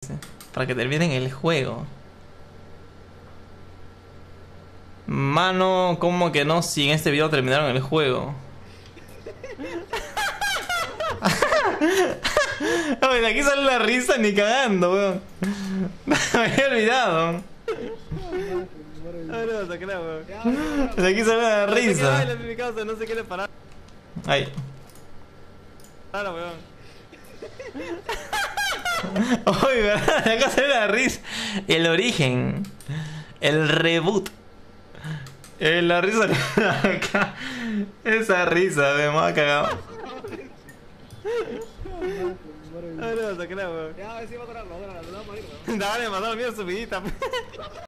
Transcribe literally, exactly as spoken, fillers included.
Para que terminen el juego. Mano, ¿cómo que no? Si en este video terminaron el juego. Oye, de aquí sale la risa ni cagando, weón. Me había olvidado. No, no, se crea, weón. De aquí sale la risa. No sé qué le parar. Ay. Claro, weón. Oye, ¿verdad? De acá sale la risa. El origen. El reboot. Eh, la risa de acá. Esa risa, me ha cagado. No, no, se crea, weón. Ya, a ver si va a correr, no, no, no, no, no, no, no. Dale, mató el mío subidita.